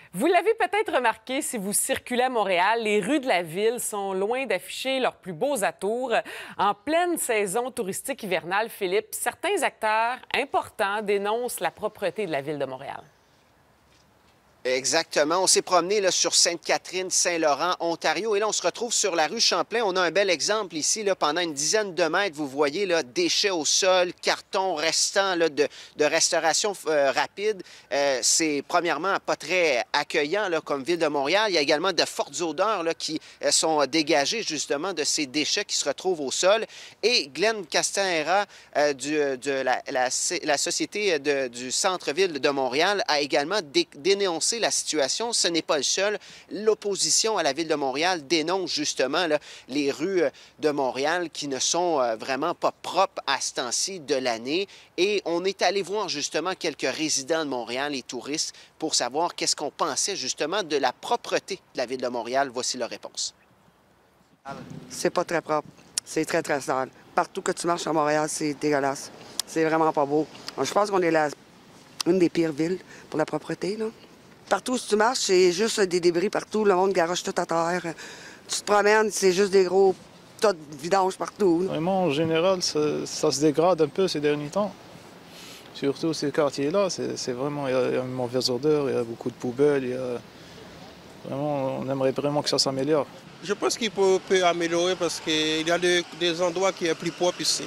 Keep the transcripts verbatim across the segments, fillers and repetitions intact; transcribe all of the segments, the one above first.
Vous l'avez peut-être remarqué si vous circulez à Montréal, les rues de la ville sont loin d'afficher leurs plus beaux atours. En pleine saison touristique hivernale, Philippe, certains acteurs importants dénoncent la propreté de la ville de Montréal. Exactement. On s'est promené là, sur Sainte-Catherine, Saint-Laurent, Ontario. Et là, on se retrouve sur la rue Champlain. On a un bel exemple ici. Là, pendant une dizaine de mètres, vous voyez là, déchets au sol, cartons restants là, de, de restauration euh, rapide. Euh, C'est premièrement pas très accueillant là, comme ville de Montréal. Il y a également de fortes odeurs là, qui euh, sont dégagées justement de ces déchets qui se retrouvent au sol. Et Glenn Castanera euh, du, de la, la, la Société de, du centre-ville de Montréal a également dé, dénoncé la situation. Ce n'est pas le seul. L'opposition à la Ville de Montréal dénonce justement là, les rues de Montréal qui ne sont euh, vraiment pas propres à ce temps-ci de l'année. Et on est allé voir justement quelques résidents de Montréal et touristes pour savoir qu'est-ce qu'on pensait justement de la propreté de la Ville de Montréal. Voici leur réponse. C'est pas très propre. C'est très, très sale. Partout que tu marches à Montréal, c'est dégueulasse. C'est vraiment pas beau. Je pense qu'on est la... une des pires villes pour la propreté, là. Partout où tu marches, c'est juste des débris partout. Le monde garoche tout à terre. Tu te promènes, c'est juste des gros tas de vidanges partout. Vraiment, en général, ça, ça se dégrade un peu ces derniers temps. Surtout ces quartiers-là, c'est vraiment, il y a une mauvaise odeur, il y a beaucoup de poubelles. Il y a... Vraiment, on aimerait vraiment que ça s'améliore. Je pense qu'il peut, peut améliorer parce qu'il y a des, des endroits qui sont plus propres ici.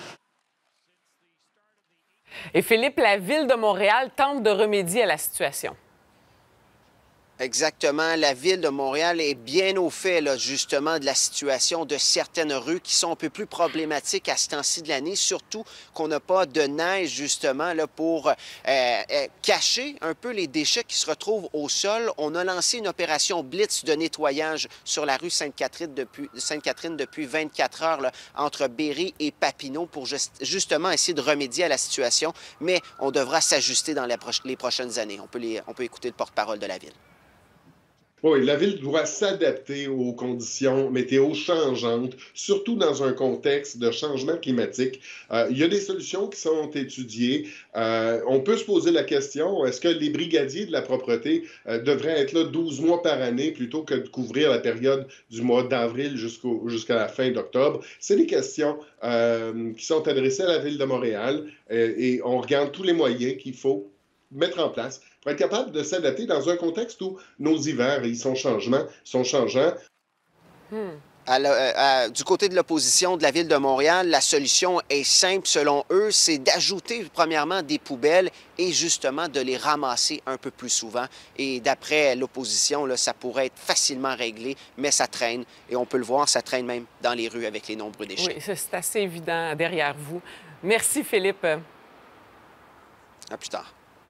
Et Philippe, la Ville de Montréal tente de remédier à la situation. Exactement. La Ville de Montréal est bien au fait, là, justement, de la situation de certaines rues qui sont un peu plus problématiques à ce temps-ci de l'année, surtout qu'on n'a pas de neige, justement, là, pour euh, euh, cacher un peu les déchets qui se retrouvent au sol. On a lancé une opération blitz de nettoyage sur la rue Sainte-Catherine depuis, Sainte-Catherine depuis vingt-quatre heures, là, entre Berry et Papineau, pour just, justement essayer de remédier à la situation. Mais on devra s'ajuster dans la pro les prochaines années. On peut, les, on peut écouter le porte-parole de la Ville. Oui, la Ville doit s'adapter aux conditions météo changeantes, surtout dans un contexte de changement climatique. Euh, il y a des solutions qui sont étudiées. Euh, on peut se poser la question, est-ce que les brigadiers de la propreté euh, devraient être là douze mois par année plutôt que de couvrir la période du mois d'avril jusqu'au, jusqu'à la fin d'octobre? C'est des questions euh, qui sont adressées à la Ville de Montréal euh, et on regarde tous les moyens qu'il faut mettre en place pour être capable de s'adapter dans un contexte où nos hivers, ils sont, changements, sont changeants. Hmm. À la, à, du côté de l'opposition de la Ville de Montréal, la solution est simple selon eux, c'est d'ajouter premièrement des poubelles et justement de les ramasser un peu plus souvent. Et d'après l'opposition, ça pourrait être facilement réglé, mais ça traîne. Et on peut le voir, ça traîne même dans les rues avec les nombreux déchets. Oui, c'est assez évident derrière vous. Merci Philippe. À plus tard.